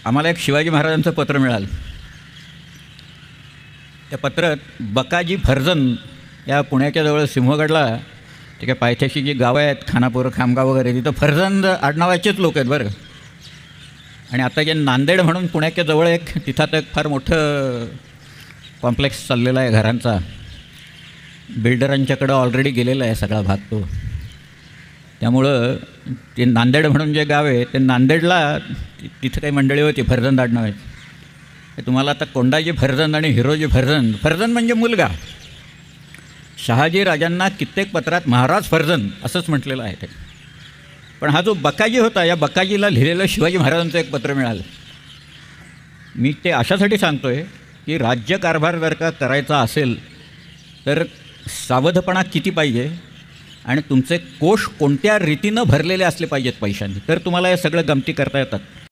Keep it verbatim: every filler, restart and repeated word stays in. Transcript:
आम्हाला एक शिवाजी महाराजांचं पत्र मिळालं. त्या पत्रात बकाजी फर्जंद या पुण्याच्या जवळ सिंहगडला ते काय पायथ्याशी जी गावं आहेत, खानापूर, खामगाव वगैरे, तिथं फर्जंद आडनावाचेच लोक आहेत बरं. आणि आता जे नांदेड म्हणून पुण्याच्या जवळ एक तिथं एक फार मोठं कॉम्प्लेक्स चाललेला आहे घरांचा. बिल्डरांच्याकडं ऑलरेडी गेलेला आहे सगळा भाग तो. त्यामुळं ते नांदेड म्हणून जे गाव आहे ते नांदेडला तिथं काही मंडळी होती फर्जंद आडनाव आहे. तुम्हाला आता कोंडाजी फर्जंद आणि हिरोजी फर्जंद, फर्जंद म्हणजे मुलगा. शहाजी राजांना कित्येक पत्रात महाराज फर्जंद असंच म्हटलेलं आहे ते. पण हा जो बकाजी होता, या बकाजीला लिहिलेलं शिवाजी महाराजांचं एक पत्र मिळालं. मी ते अशासाठी सांगतो आहे की राज्यकारभार जर का करायचा असेल तर सावधपणा किती पाहिजे आणि तुमचे कोष कोणत्या रीतीनं भरलेले असले पाहिजेत पैशांनी, तर तुम्हाला हे सगळं गमती करता येतात.